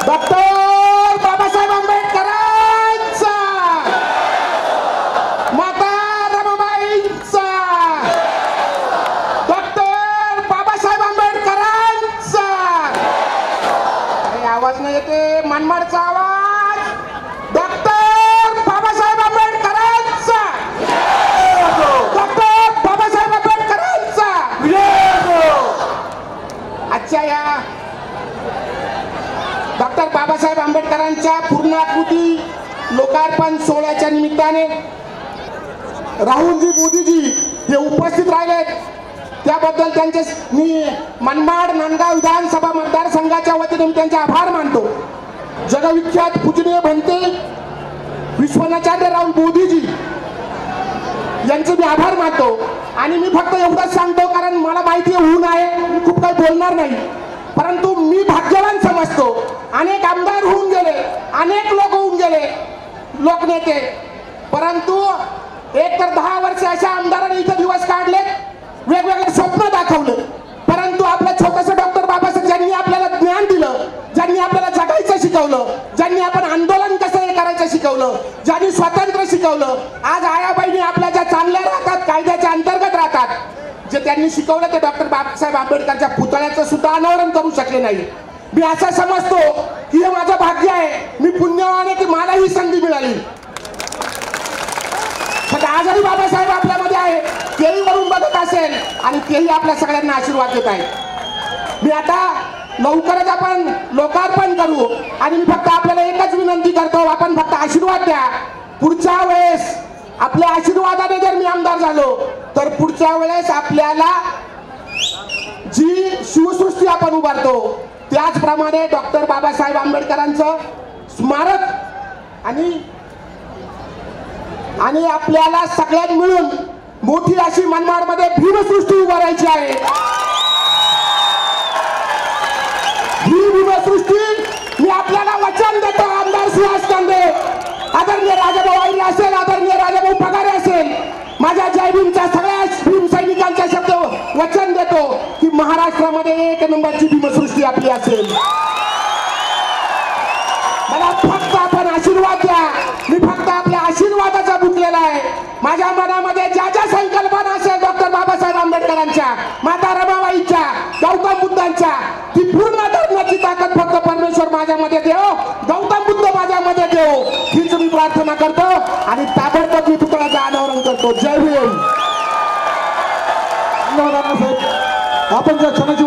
Doctor Babasaheb आंबेडकरांचा, माता रमाबाईंचा, doctor Babasaheb आंबेडकरांचा. अरे आवाज नाही येते, मनमाडचा आवाज. डॉक्टर बाबासाहेब आंबेडकरांचा, डॉक्टर बाबासाहेब आंबेडकरांचा. आजच्या या डॉक्टर बाबासाहेब आंबेडकरांच्या पूर्णाकृती लोकार्पण सोहळ्याच्या निमित्ताने राहुलजी मोदीजी हे उपस्थित राहिलेत, त्याबद्दल त्यांचे मी मनमाड नांदगाव विधानसभा मतदारसंघाच्या वतीने मी त्यांचे आभार मानतो. जगविख्यात पूजनीय बनते विश्वनाचार्य राहुल मोदीजी यांचे मी आभार मानतो. आणि मी फक्त एवढंच सांगतो, कारण मला माहिती ऊन आहे, मी खूप काही बोलणार नाही, परंतु मी भाग्यवान समजतो. अनेक आमदार होऊन गेले, अनेक लोक होऊन गेले, लोकनेते, परंतु एक तर 10 वर्ष अशा आमदारांनी इथे दिवस काढले, वेगवेगळे स्वप्न दाखवले, परंतु आपलं छोटंसं डॉक्टर बाबासाहेब ज्यांनी आपल्याला ज्ञान दिलं, ज्यांनी आपल्याला जगायचं शिकवलं, ज्यांनी आपण आंदोलन कसं हे करायचं शिकवलं, ज्यांनी स्वातंत्र्य शिकवलं, आज आया बहिणी आपल्या ज्या चांगल्या राहतात, कायद्याच्या अंतर्गत राहतात, जे त्यांनी शिकवलं ते डॉक्टर बाबासाहेब आंबेडकरच्या पुतळ्याचं सुद्धा अनावरण करू शकले नाही. मी असं समजतो की हे माझं भाग्य आहे, मी पुण्यवान आहे की मला ही संधी मिळाली. आजही बाबासाहेब आपल्यामध्ये आहे, तेही वरून बघत असेल आणि तेही आपल्या सगळ्यांना आशीर्वाद देत आहे. मी आता लवकरच आपण लोकार्पण करू आणि मी फक्त आपल्याला एकच विनंती करतो, आपण फक्त आशीर्वाद द्या. पुढच्या वेळेस आपल्या आशीर्वादाने जर मी आमदार झालो तर पुढच्या वेळेस आपल्याला जी शिवसृष्टी आपण उभारतो त्याचप्रमाणे डॉक्टर बाबासाहेब आंबेडकरांचं स्मारक आणि आपल्याला सगळ्यात मिळून मोठी अशी मनमाडमध्ये भीमसृष्टी उभारायची आहे. ही भीमसृष्टी मी आपल्याला वचन देतो. आमदार सुहास कांदे, आदरणीय राजाभाऊ आईरे असेल, आदरणीय राजाभाऊ पगारे असेल, माझ्या जय भीमच्या सगळ्या भीम सैनिकांच्या शब्द वचन देतो की महाराष्ट्रामध्ये 1 नंबरची भीमसृष्टी आपली असेल. मला फक्त आपण आशीर्वाद द्या. मी फक्त आपल्या आशीर्वादाचा बुकलेला आहे. माझ्या मनामध्ये ज्या ज्या संकल्पना असेल डॉक्टर बाबासाहेब आंबेडकरांच्या, माता रमाबाईंच्या, गौतम बुद्धांच्या, ती पूर्ण करण्याची ताकद फक्त परमेश्वर माझ्यामध्ये देव, गौतम बुद्ध माझ्यामध्ये देव, हीच मी प्रार्थना करतो आणि ताबडतोब मी पुतळ्याचं अनावरण करतो. जय भीम. धन्यवाद. आपण ज्या क्षणाची